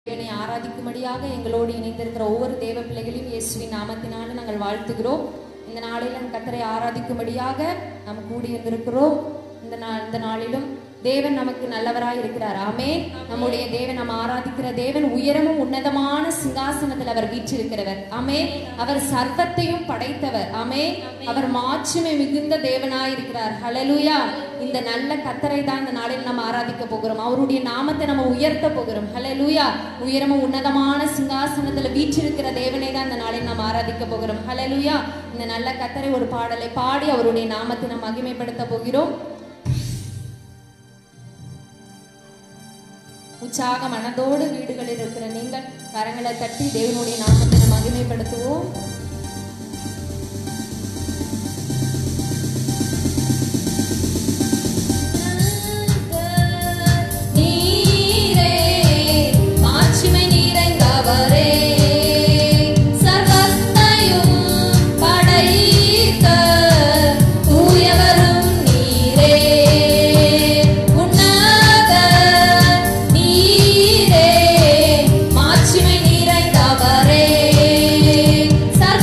தேவனை ஆராதிக்கும்படியாக எங்களோடு இணைந்திருக்கிற ஒவ்வொரு தேவ பிள்ளைகளையும் இயேசுவின் நாமத்தினால நாங்கள் வாழ்த்துகிறோம். இந்த நாளிலும் கர்த்தரை ஆராதிக்கும்படியாக நாம் கூடியிருந்திருக்கிறோம். இந்த நாளிலும் தேவன் நமக்கு நல்லவராய் இருக்கிறார். ஆமென். நம்முடைய தேவன், நாம் ஆராதிக்கிற தேவன் உயரமும் உன்னதமான சிங்காசனத்தில் அவர் வீற்றிருக்கிறவர். ஆமென். அவர் சர்வத்தையும் படைத்தவர். ஆமென். அவர் மாட்சிமை மிகுந்த தேவனாய் இருக்கிறார். ஹல்லேலூயா. இந்த நல்ல கர்த்தரை தான் இந்த நாளில் நாம் ஆராதிக்க போகிறோம். அவருடைய நாமத்தை நம்ம உயர்த்த போகிறோம். ஹல்லேலூயா. உயரமும் உன்னதமான சிங்காசனத்துல வீற்றிருக்கிற தேவனை தான் இந்த நாளில் நாம் ஆராதிக்க போகிறோம். ஹல்லேலூயா. இந்த நல்ல கர்த்தரை ஒரு பாடலை பாடி அவருடைய நாமத்தை நாம் மகிமைப்படுத்த போகிறோம். உற்சாக மனதோடு வீடுகளில் இருக்கிற நீங்கள் கரங்களை தட்டி தேவனுடைய நாமத்தை நாம் மகிமைப்படுத்துவோம். Sa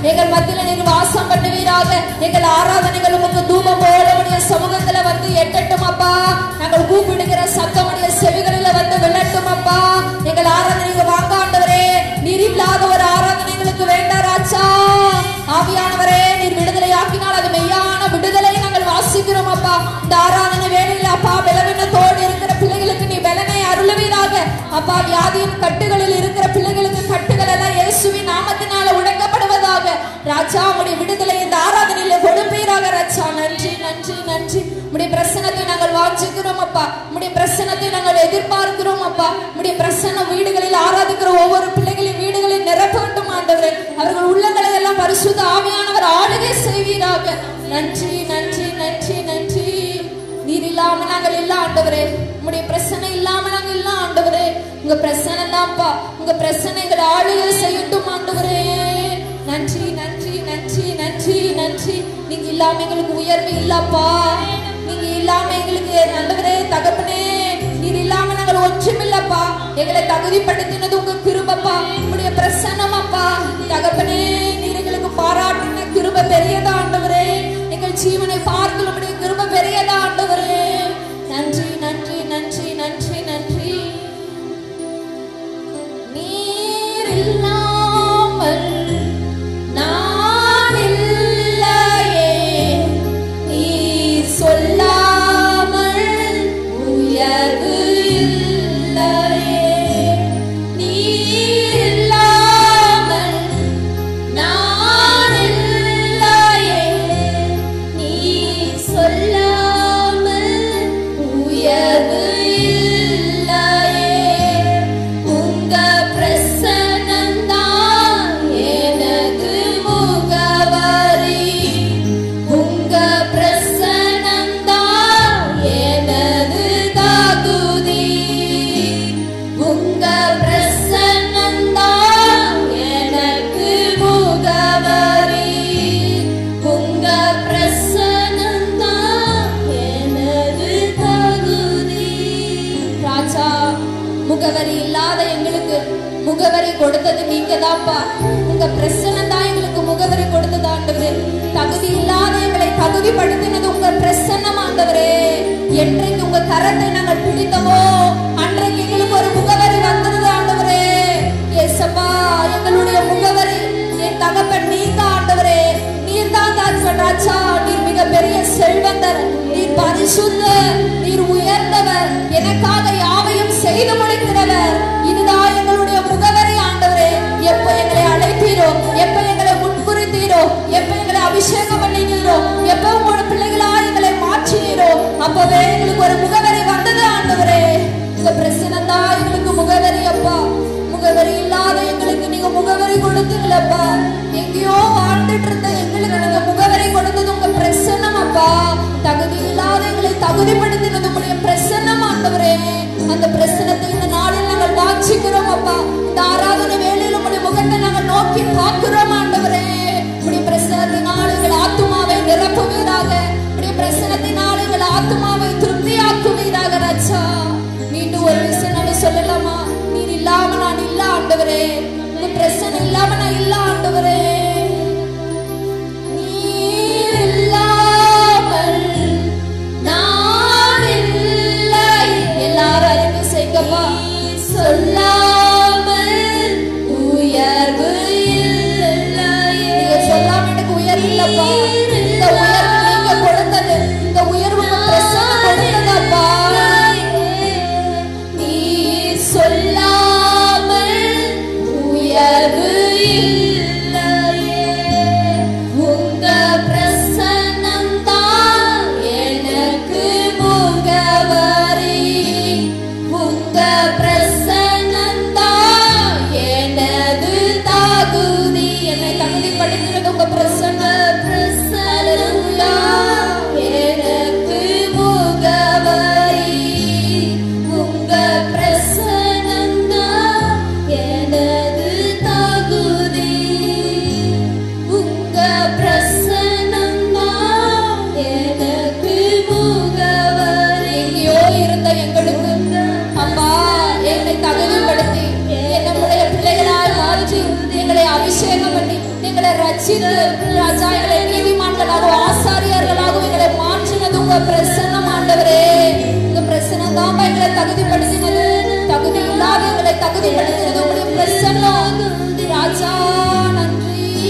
எங்கள் மத்தியில நீர் வாசம் பண்ணுவீராக. எங்கள் ஆராதனைகள் உமக்கு தூபம் போல உடைய சமூகத்துல வந்து எட்டட்டும் அப்பா. நாங்கள் கூப்பிடுகிற சத்தம் உடைய செவிகளில வந்து விழட்டும் அப்பா. எங்கள் ஆராதனைக்கு வாங்க ஆண்டவரே. நீர் இல்லாத ஒரு ஆராதனைகளுக்கு வேண்டாம் ராஜா. ஆவியானவரே, நீர் விடுதலை ஆக்கினால் அது மெய்யான விடுதலை நாங்கள் வாசிக்கிறோம் அப்பா. இந்த ஆராதனை வேலையில் அப்பா பலவீனத்தோடு இருக்கிற பிள்ளைகளுக்கு நீ பலனை அருளுவீராக அப்பா. வியாதியின் கட்டுகளில் இருக்கிற பிள்ளைகளுக்கு கட்டுகள் எல்லாம் இயேசுவின் நாமத்தினால உடைக்கப்படுவதாக ராஜா. உடைய விடுதலை இந்த ஆராதனையில கொடுப்பீராக ராஜா. நன்றி நன்றி நன்றி. உடைய பிரசன்னத்தை நாங்கள் வாஞ்சிக்கிறோம் அப்பா. உடைய பிரசன்னத்தை நாங்கள் எதிர்பார்க்கிறோம் அப்பா. உடைய பிரசன்ன வீடுகளில் ஆராதிக்கிற ஒவ்வொரு பிள்ளைகளின் வீடுகளில் நிரப்ப வேண்டும் ஆண்டவரே. அவர்கள் உள்ளங்களை எல்லாம் பரிசுத்த ஆவியானவர் ஆளுகை செய்வீராக. நன்றி நன்றி நன்றி நன்றி. நீர் இல்லாம நாங்கள் இல்ல ஆண்டவரே. உங்களுடைய பிரசனை இல்லாம நாங்கள் இல்ல ஆண்டவரே. உங்க பிரசனை தான்ப்பா. உங்க பிரசனைகள் ஆளுகை செய்யட்டும் ஆண்டவரே. நன்றி நன்றி நன்றி நன்றி நன்றி. நீங்க இல்லாம எங்களுக்கு உயர்வு இல்லப்பா. நீங்க இல்லாம எங்களுக்கு ஆண்டவரே தகப்பனே நீர் இல்லாம நாங்கள் ஒன்றுமில்லப்பா. எங்களை தகுதிப்படுத்தினது உங்க கிருபப்பா. உங்களுடைய பிரசன்னம் அப்பா தகப்பனே. நீர் எங்களுக்கு பாராட்டின கிருப பெரியதா ஆண்டவரே. எங்கள் ஜீவனை பார்த்து உங்களுடைய கிருப பெரியதா ஆண்டவரே. நன்றி நன்றி நன்றி நன்றி நன்றி. நீர் இல்லாமல் நான் இல்லையே. நீர் சொல்லாமல் உயர்வு இல்லையே. நீர் இல்லாமல் நான் இல்லையே. நீர் சொல்லாமல் உயர்வு இல்லையே. உங்க பிரசன்னம்தான் எனக்கு முகவரி. உங்க பிரசன்னம்தான் எனது தகுதி. உங்க பிரசன்னம்தான் எனக்கு முகவரி. உங்க பிரசன்னம்தான் எனது தகுதி. ராஜா, முகவரி இல்லாத எங்களுக்கு முகவரி கொடுத்தது நீங்க தான்ப்பா. உங்க பிரசன்னம் தான் எங்களுக்கு முகவரி கொடுத்தது ஆண்டவரே. தகுதி இல்லாத எங்களை தகுதிப்படுத்தினது உங்க பிரசன்னம் ஆண்டவரே. என்றைக்கு உங்க கரத்தை நாங்கள் பிடித்தவோ அன்றைக்கு எங்களுக்கு ஒரு முகவரி வந்தது ஆண்டவரே. ஏசப்பா, எங்களுடைய முகவரி என் தகப்பன் நீங்க ஆண்டவரே. நீர் தான் தகப்பன் ராஜா. நீர் மிக பெரிய செல்வந்தர். நீர் பரிசுத்தர். நீர் உயர்ந்தவர். எனக்காக யாவையும் செய்து முடிக்கிறவர். இதுதான் எங்களுடைய முகவரி ஆண்டவரே. எப்ப எங்களை அழைத்தீரோ, எப்ப எங்களை முன்குறித்தீரோ, எப்ப எங்களை அபிஷேகம் பண்ணினீரோ, எப்ப உங்களோட பிள்ளைகளா எங்களை மாற்றினீரோ அப்பவே எங்களுக்கு ஒரு முகவரி வந்தது ஆண்டவரே. உங்க பிரசன்னம் தான் எங்களுக்கு முகவரி அப்பா. முகவரி இல்லாத எங்களுக்கு நீங்க முகவரி கொடுத்தீங்களப்பா. எங்கேயோ வாழ்ந்துட்டு இருந்த எங்களுக்கு நீங்க முகவரி கொடுத்தது உங்க பிரசன்னம் அப்பா. தகுதி இல்லாத எங்களை தகுதிப்படுத்தினது உங்க பிரசன்னம் ஆண்டவரே, உங்க பிரசன்னம் தான் எங்களை தகுதிப்படுத்தினது. தகுதி இல்லாத எங்களை தகுதிப்படுத்தினது உங்களுடைய பிரசன்னம். ராஜா நன்றி.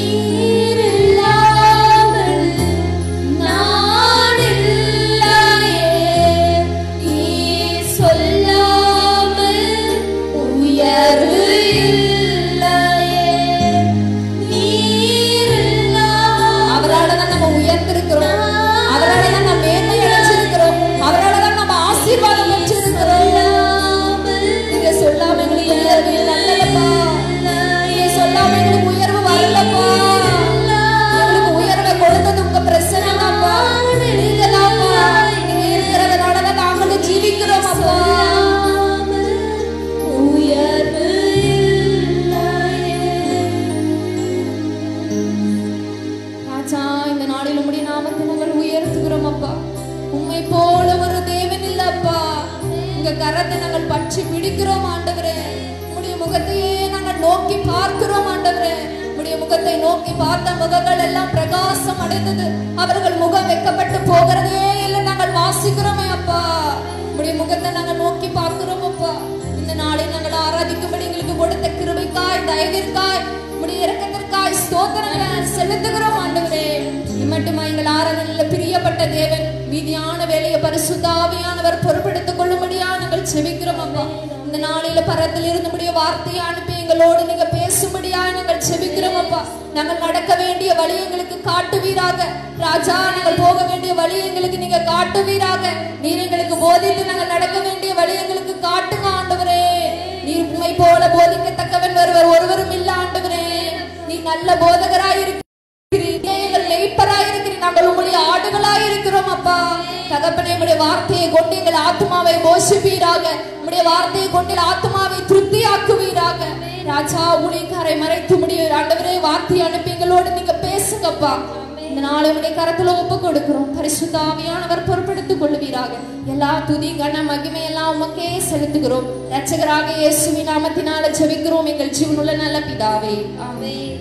கரத்தை நாங்கள் பற்றி பிடிக்கிறோம் ஆண்டவரே. உம்முடைய முகத்தையே நாங்கள் நோக்கி பார்க்கிறோம் ஆண்டவரே. உம்முடைய முகத்தை நோக்கி பார்த்த முகங்கள் எல்லாம் பிரகாசம் அடைந்தது. அவர்கள் முகம் வெக்கப்பட்டு போகிறதே இல்லை நாங்கள் வாசிக்கிறோமே அப்பா. உம்முடைய முகத்தை நாங்கள் நோக்கி பார்க்கிறோம் அப்பா. இந்த நாளை நாங்கள் ஆராதிக்கும்படி எங்களுக்கு கொடுத்த கிருபைக்காய், தயவிற்காய், உம்முடைய இரக்கத்திற்காய் ஸ்தோத்திரங்களை செலுத்துகிறோம் ஆண்டவரே. மட்டுமா எங்கள் ஆராதனையில் பிரியப்பட்ட தேவன் மீதியான வேலையை பரிசுத்த ஆவியானவர் பொறுப்பெடுத்துக் கொள்ளும்படியா நாங்கள் செபிக்கிறோம் அப்பா. இந்த நாளில பரத்தில் இருந்தபடிய வார்த்தையை அனுப்பி எங்களோடு நீங்க பேசும்படியா நாங்கள் செபிக்கிறோம் அப்பா. நாங்கள் நடக்க வேண்டிய வழி எங்களுக்கு காட்டுவீராக ராஜா. நாங்கள் போக வேண்டிய வழி எங்களுக்கு நீங்க காட்டுவீராக. நீர் எங்களுக்கு போதித்து நாங்கள் நடக்க வேண்டிய வழி எங்களுக்கு காட்டுங்க ஆண்டவரே. நீர் உண்மை போல போதிக்கத்தக்கவன் ஒருவரும் இல்ல ஆண்டவரே. நீ நல்ல போதகராயிருக்க, நாங்கள் உங்களுடைய ஆடுகளாய் இருக்கிறோம் அப்பா. தகப்பனே, உம்முடைய வார்த்தையை கொண்டு எங்கள் ஆத்மாவை போஷிப்பீராக. உம்முடைய வார்த்தையை கொண்டு ஆத்மாவை திருப்தியாக்குவீராக ராஜா. ஊழியக்காரை மறைத்து முடிய ஆண்டவரே வார்த்தையை அனுப்பி எங்களோடு நீங்க பேசுங்கப்பா. இந்த நாளை உடைய கரத்துல ஒப்பு கொடுக்கிறோம். பரிசுத்த ஆவியானவர் பொறுப்பெடுத்துக் கொள்வீராக. எல்லா துதி கன மகிமை எல்லாம் உமக்கே செலுத்துகிறோம். இரட்சகராக இயேசுவின் நாமத்தினால ஜெபிக்கிறோம் எங்கள் ஜீவனுள்ள நல்ல பிதாவே, ஆமென்.